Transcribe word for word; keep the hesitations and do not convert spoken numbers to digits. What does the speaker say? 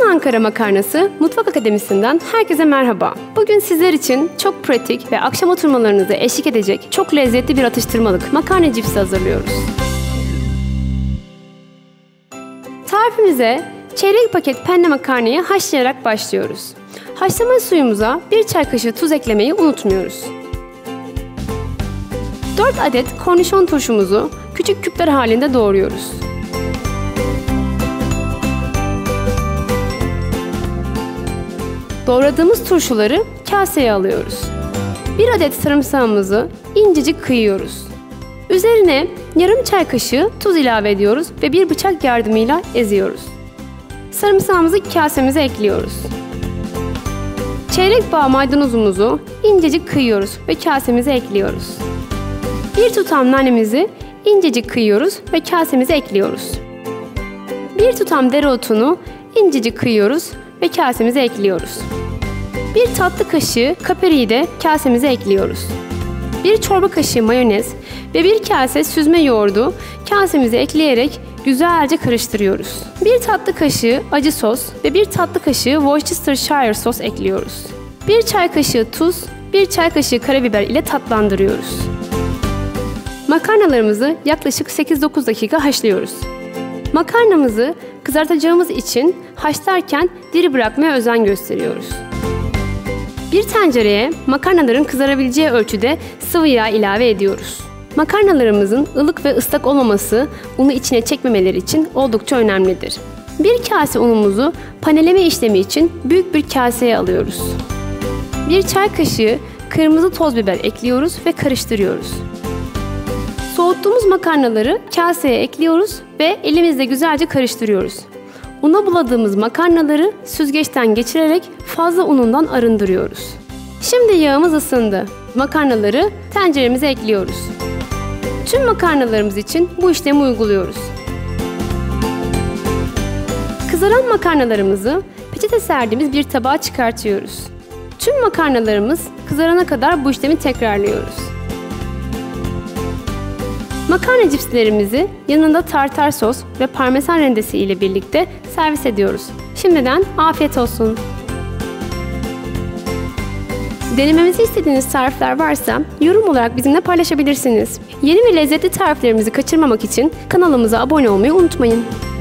Ankara Makarnası Mutfak Akademisi'nden herkese merhaba. Bugün sizler için çok pratik ve akşam oturmalarınıza eşlik edecek çok lezzetli bir atıştırmalık makarna cipsi hazırlıyoruz. Tarifimize çeyrek paket penne makarnayı haşlayarak başlıyoruz. Haşlama suyumuza bir çay kaşığı tuz eklemeyi unutmuyoruz. dört adet kornişon turşumuzu küçük küpler halinde doğruyoruz. Doğradığımız turşuları kaseye alıyoruz. bir adet sarımsağımızı incecik kıyıyoruz. Üzerine yarım çay kaşığı tuz ilave ediyoruz ve bir bıçak yardımıyla eziyoruz. Sarımsağımızı kasemize ekliyoruz. Çeyrek bağ maydanozumuzu incecik kıyıyoruz ve kasemize ekliyoruz. Bir tutam nanemizi incecik kıyıyoruz ve kasemize ekliyoruz. Bir tutam dereotunu incecik kıyıyoruz ve kasemize ekliyoruz. Bir tatlı kaşığı kaperiyi de kasemize ekliyoruz. Bir çorba kaşığı mayonez ve bir kase süzme yoğurdu kasemize ekleyerek güzelce karıştırıyoruz. Bir tatlı kaşığı acı sos ve bir tatlı kaşığı Worcestershire sos ekliyoruz. Bir çay kaşığı tuz, bir çay kaşığı karabiber ile tatlandırıyoruz. Makarnalarımızı yaklaşık sekiz dokuz dakika haşlıyoruz. Makarnamızı kızartacağımız için haşlarken diri bırakmaya özen gösteriyoruz. Bir tencereye makarnaların kızarabileceği ölçüde sıvı yağ ilave ediyoruz. Makarnalarımızın ılık ve ıslak olmaması unu içine çekmemeleri için oldukça önemlidir. Bir kase unumuzu paneleme işlemi için büyük bir kaseye alıyoruz. Bir çay kaşığı kırmızı toz biber ekliyoruz ve karıştırıyoruz. Soğuttuğumuz makarnaları kaseye ekliyoruz ve elimizle güzelce karıştırıyoruz. Una buladığımız makarnaları süzgeçten geçirerek fazla unundan arındırıyoruz. Şimdi yağımız ısındı. Makarnaları tenceremize ekliyoruz. Tüm makarnalarımız için bu işlemi uyguluyoruz. Kızaran makarnalarımızı peçete serdiğimiz bir tabağa çıkartıyoruz. Tüm makarnalarımız kızarana kadar bu işlemi tekrarlıyoruz. Makarna cipslerimizi yanında tartar sos ve parmesan rendesi ile birlikte servis ediyoruz. Şimdiden afiyet olsun. Denememizi istediğiniz tarifler varsa yorum olarak bizimle paylaşabilirsiniz. Yeni ve lezzetli tariflerimizi kaçırmamak için kanalımıza abone olmayı unutmayın.